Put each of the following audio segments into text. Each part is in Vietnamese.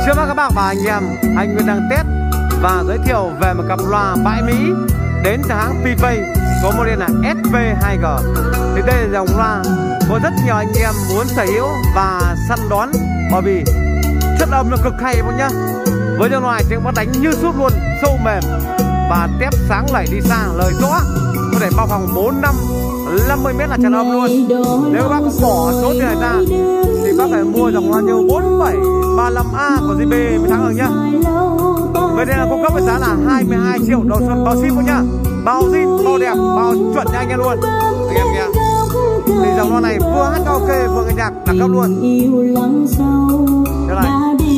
Trước mắt các bác và anh em, anh Nguyên đang test và giới thiệu về một cặp loa bãi Mỹ đến từ hãng PV có model là SP2G. Thì đây là dòng loa có rất nhiều anh em muốn sở hữu và săn đón, bởi vì chất âm nó cực hay các nhá. Với dòng loa này tiếng bác đánh như sút luôn, sâu mềm và tép sáng lẩy đi xa, lời rõ, có thể bao phòng 4, 5, 50 mét là tràn âm luôn. Nếu bác bỏ số tiền này ra thì bác phải mua dòng loa như 4735A của JB mới thắng được nhá. Vậy nên là cung cấp với giá là 22 triệu đầu xuân bao ship nhá, bao zin, bao đẹp, bao chuẩn nha anh em luôn. Anh em nghe, thì dòng loa này vừa hát karaoke vừa nghe nhạc đẳng cấp luôn. Thế này.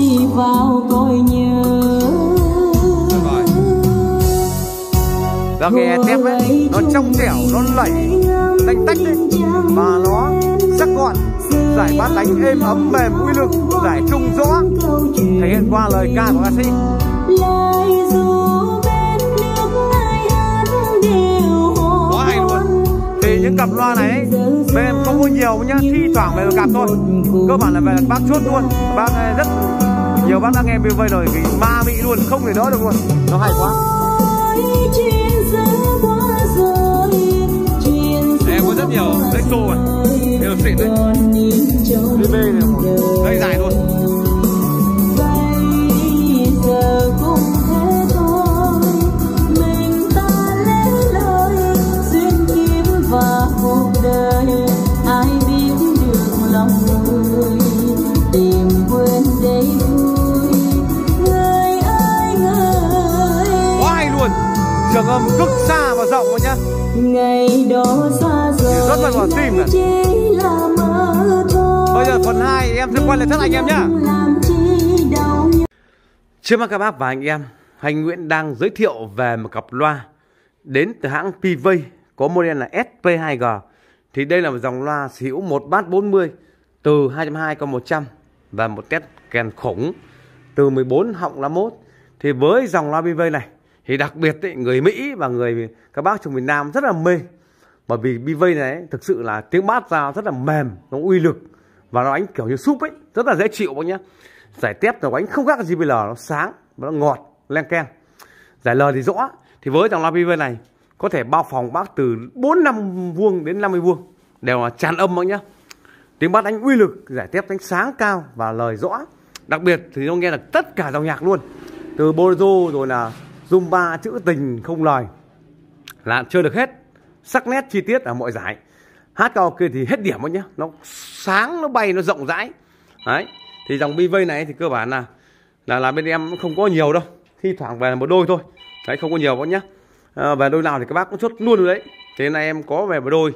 Và nghe tép ấy, nó trong trẻo, nó lẩy, đánh tách đấy, và nó sắc gọn, giải bát đánh êm ấm mềm uy lực, giải trung rõ, thể hiện qua lời ca của ca sĩ. Quá hay luôn. Thì những cặp loa này ấy, bên em không có nhiều nhá, thi thoảng về cặp thôi. Cơ bản là về bác chốt luôn, bác rất nhiều bác đã nghe BV rồi thì ma mị luôn, không thể đỡ được luôn, nó hay quá. Em có rất nhiều dây tô mà đều xịn đấy, BV này dây dài luôn. Trường âm cực xa và rộng nhá. Ngày đó xa rồi rất là vào tim này. Bây giờ phần 2 em sẽ quay lại thất anh em nhá. Trước mắt các bác và anh em, anh Nguyễn đang giới thiệu về một cặp loa đến từ hãng PV có model là SP2G. Thì đây là một dòng loa sở hữu một bass 40 từ 220 con 100 và một test kèn khủng từ 14 họng 51. Thì với dòng loa PV này thì đặc biệt ấy, người Mỹ và các bác trong miền Nam rất là mê, bởi vì BV này ấy, thực sự là tiếng bass ra rất là mềm, nó uy lực và nó đánh kiểu như súp ấy, rất là dễ chịu bác nhá. Giải tép nó đánh không khác gì JBL, nó sáng và nó ngọt, len ken. Giải lời thì rõ. Thì với dòng loa BV này có thể bao phòng bác từ 4-5 vuông đến 50 vuông đều là tràn âm bác nhá. Tiếng bass đánh uy lực, giải tép đánh sáng cao và lời rõ. Đặc biệt thì nó nghe được tất cả dòng nhạc luôn, từ bolero rồi là Zumba, trữ tình không lời là chơi được hết, sắc nét chi tiết ở mọi giải. Hát karaoke thì hết điểm nhá, nó sáng, nó bay, nó rộng rãi. Đấy, thì dòng BV này thì cơ bản là bên em không có nhiều đâu, thi thoảng về một đôi thôi. Đấy, không có nhiều các nhá. Về đôi nào thì các bác cũng chốt luôn rồi đấy. Thế nên em có về một đôi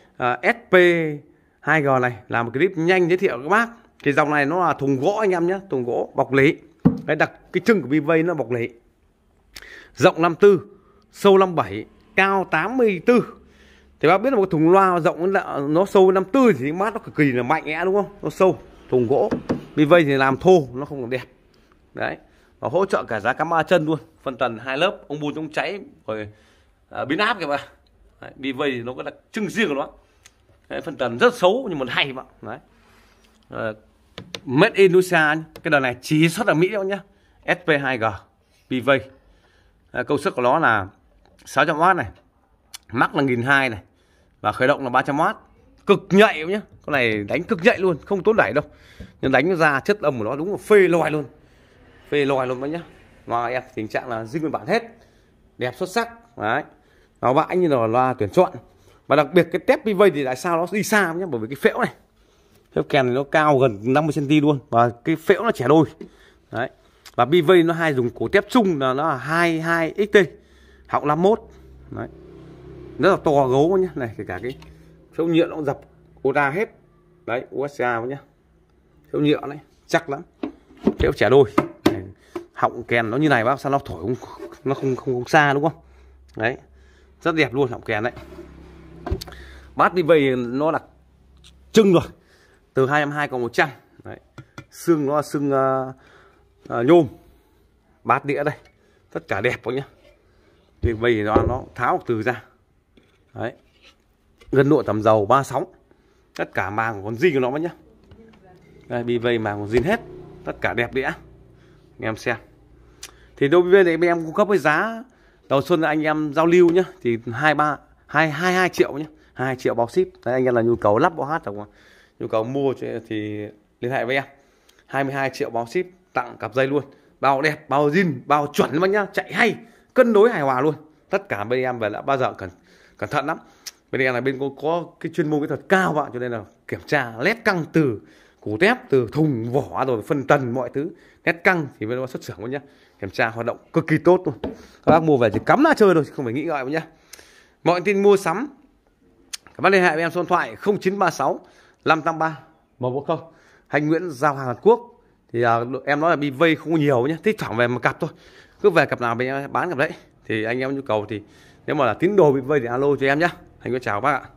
SP2G này, làm một clip nhanh giới thiệu các bác. Thì dòng này nó là thùng gỗ anh em nhé, thùng gỗ bọc lý. Đấy, đặc cái trưng của BV nó bọc lý. Rộng 54, sâu 57, cao 84. Thì bác biết là một thùng loa rộng nó sâu 54 thì mát nó cực kỳ là mạnh mẽ đúng không? Nó sâu, thùng gỗ. BV thì làm thô, nó không đẹp. Đấy, và hỗ trợ cả giá cắm ba chân luôn. Phân tần 2 lớp, ống bùn chống cháy rồi biến áp kìa mà. Đấy, BV thì nó có đặc trưng riêng của nó. Đấy, phân tần rất xấu nhưng mà hay mà. Đấy. Made in Indonesia, cái đời này chỉ xuất ở Mỹ đâu nhá. SP2G BV. Công suất của nó là 600W này, mắc là 1200 này, và khởi động là 300W. Cực nhạy nhá, con này đánh cực nhạy luôn, không tốn đẩy đâu, nhưng đánh nó ra chất âm của nó đúng là phê loài luôn, phê loài luôn nhá. Loa em tình trạng là zin nguyên bản hết, đẹp xuất sắc. Đấy, nó bãi như là loa tuyển chọn. Và đặc biệt cái tép PV thì tại sao nó đi xa nhá, bởi vì cái phễu này, phễu kèn này nó cao gần 50 cm luôn, và cái phễu nó chẻ đôi. Đấy, và BV nó hay dùng cổ tép chung là nó là 22XT họng 51. Đấy, rất là to gấu nhá. Này, kể cả cái phễu nhựa nó cũng dập Oda hết. Đấy, USA nhá, phễu nhựa này chắc lắm, phễu chẻ đôi. Này, họng kèn nó như này bác, sao nó thổi nó không xa đúng không? Đấy, rất đẹp luôn họng kèn đấy. Bass BV nó là trưng rồi, từ 220 còn 100. Đấy, xương nó là xương nhôm, bát đĩa đây, tất cả đẹp quá nhá. Thì bây giờ nó tháo từ ra. Đấy, gân nội tầm dầu 3 sóng, tất cả màng còn zin của nó nhá. Đây, BV màng còn zin hết, tất cả đẹp đĩa. anh em xem. Thì đối với bên em cung cấp với giá đầu xuân anh em giao lưu nhá, thì 22 triệu nhá, 2 triệu bao ship. Đấy, anh em là nhu cầu lắp bao hát hoặc nhu cầu mua thì liên hệ với em. 22 triệu bao ship, tặng cặp dây luôn, bao đẹp, bao zin, bao chuẩn bác nhá, chạy hay, cân đối hài hòa luôn. Tất cả bên em về là bao giờ cẩn thận lắm. Bên em là bên có cái chuyên môn kỹ thuật cao bạn, cho nên là kiểm tra lét căng từ củ tép, từ thùng vỏ rồi phân tần mọi thứ, lét căng thì bên xuất xưởng luôn nhá. Kiểm tra hoạt động cực kỳ tốt luôn. Các bác mua về chỉ cắm ra chơi thôi, không phải nghĩ ngợi nhá. Mọi tin mua sắm các bác liên hệ với em số điện thoại 0936 583 140. Hành Nguyễn giao hàng Hàn Quốc. Thì em nói là bị vây không nhiều nhé, thích thoảng về một cặp thôi, cứ về cặp nào bên em bán cặp đấy. Thì anh em nhu cầu thì nếu mà là tín đồ bị vây thì alo cho em nhá. Anh có chào các bác ạ.